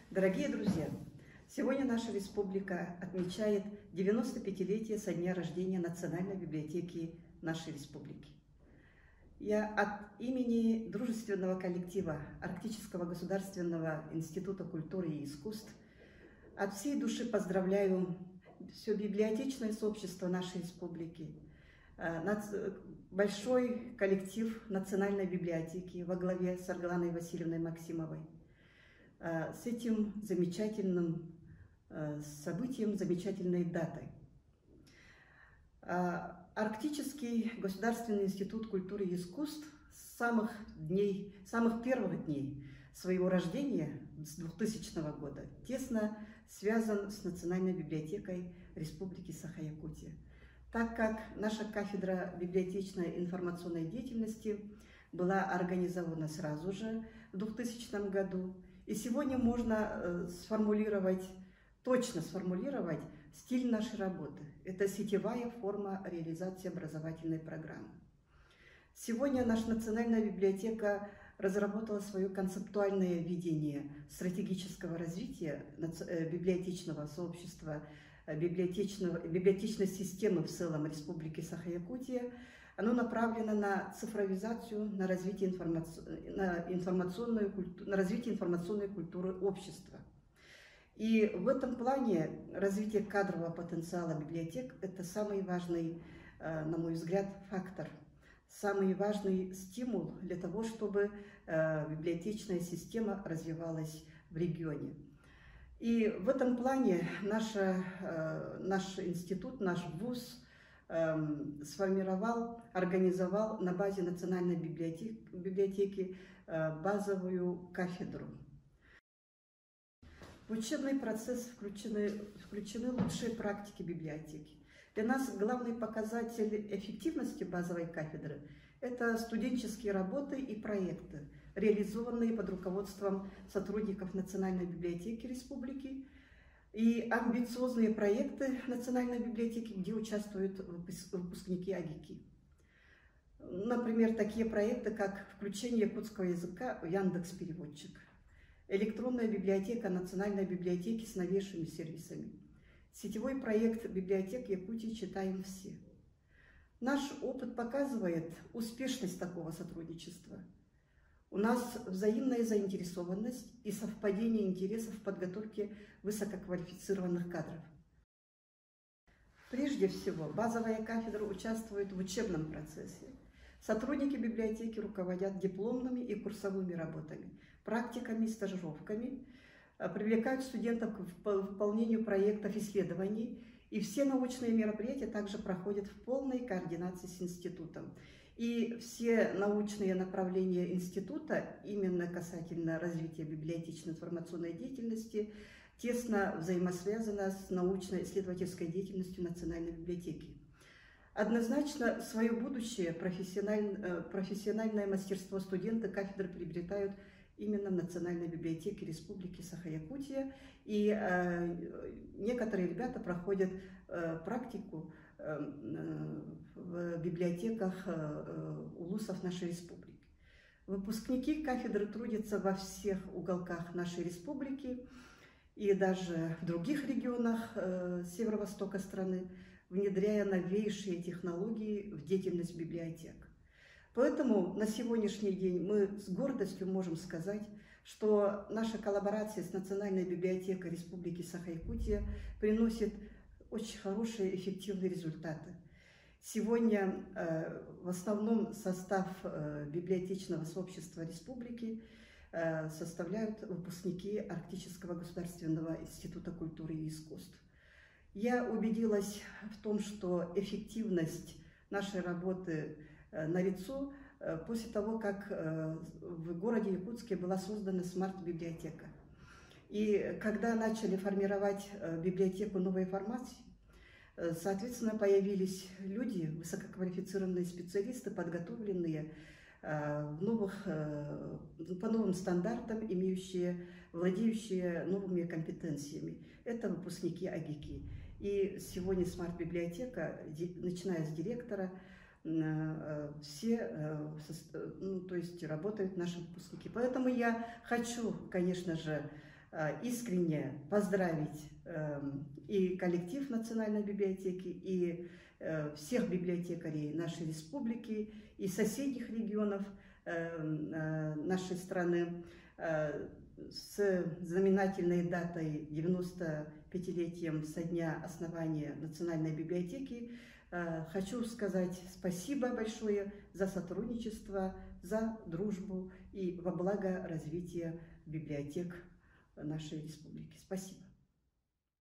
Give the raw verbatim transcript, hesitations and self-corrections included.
Дорогие друзья, сегодня наша республика отмечает девяносто пятилетие со дня рождения Национальной библиотеки нашей республики. Я от имени дружественного коллектива Арктического государственного института культуры и искусств от всей души поздравляю все библиотечное сообщество нашей республики, большой коллектив Национальной библиотеки во главе с Аргаланой Васильевной Максимовой с этим замечательным событием, замечательной датой. Арктический государственный институт культуры и искусств с самых дней, самых первых дней своего рождения, с двухтысячного года, тесно связан с Национальной библиотекой Республики Саха-Якутия, так как наша кафедра библиотечной информационной деятельности была организована сразу же в двухтысячном году. И сегодня можно сформулировать, точно сформулировать стиль нашей работы. Это сетевая форма реализации образовательной программы. Сегодня наша Национальная библиотека разработала свое концептуальное видение стратегического развития библиотечного сообщества, библиотечного, библиотечной системы в целом Республики Саха-Якутия. Оно направлено на цифровизацию, на развитие, информаци... на, информационную культу... на развитие информационной культуры общества. И в этом плане развитие кадрового потенциала библиотек – это самый важный, на мой взгляд, фактор, самый важный стимул для того, чтобы библиотечная система развивалась в регионе. И в этом плане наша, наш институт, наш вуз сформировал, организовал на базе Национальной библиотеки, библиотеки базовую кафедру. В учебный процесс включены, включены лучшие практики библиотеки. Для нас главный показатель эффективности базовой кафедры – это студенческие работы и проекты, реализованные под руководством сотрудников Национальной библиотеки Республики, и амбициозные проекты Национальной библиотеки, где участвуют выпускники АГИКИ. Например, такие проекты, как включение якутского языка в Яндекс.Переводчик, электронная библиотека Национальной библиотеки с новейшими сервисами, сетевой проект библиотек Якутии «Читаем все». Наш опыт показывает успешность такого сотрудничества. У нас взаимная заинтересованность и совпадение интересов в подготовке высококвалифицированных кадров. Прежде всего, базовая кафедра участвует в учебном процессе. Сотрудники библиотеки руководят дипломными и курсовыми работами, практиками и стажировками, привлекают студентов к выполнению проектов исследований, и все научные мероприятия также проходят в полной координации с институтом. И все научные направления института, именно касательно развития библиотечной информационной деятельности, тесно взаимосвязаны с научно-исследовательской деятельностью Национальной библиотеки. Однозначно, свое будущее, профессиональное, профессиональное мастерство студенты кафедры приобретают именно в Национальной библиотеке Республики Саха-Якутия, и э, некоторые ребята проходят э, практику в библиотеках улусов нашей республики. Выпускники кафедры трудятся во всех уголках нашей республики и даже в других регионах северо-востока страны, внедряя новейшие технологии в деятельность библиотек. Поэтому на сегодняшний день мы с гордостью можем сказать, что наша коллаборация с Национальной библиотекой Республики Саха-Якутия приносит очень хорошие, эффективные результаты. Сегодня э, в основном состав э, библиотечного сообщества республики э, составляют выпускники Арктического государственного института культуры и искусств. Я убедилась в том, что эффективность нашей работы э, налицо э, после того, как э, в городе Якутске была создана смарт-библиотека. И когда начали формировать библиотеку новой формации, соответственно, появились люди, высококвалифицированные специалисты, подготовленные в новых, по новым стандартам, имеющие, владеющие новыми компетенциями. Это выпускники АГИКИ. И сегодня смарт-библиотека, начиная с директора, все, ну, то есть работают наши выпускники. Поэтому я хочу, конечно же, искренне поздравить и коллектив Национальной библиотеки, и всех библиотекарей нашей республики, и соседних регионов нашей страны с знаменательной датой девяносто пятилетием со дня основания Национальной библиотеки. Хочу сказать спасибо большое за сотрудничество, за дружбу и во благо развития библиотек нашей республики. Спасибо.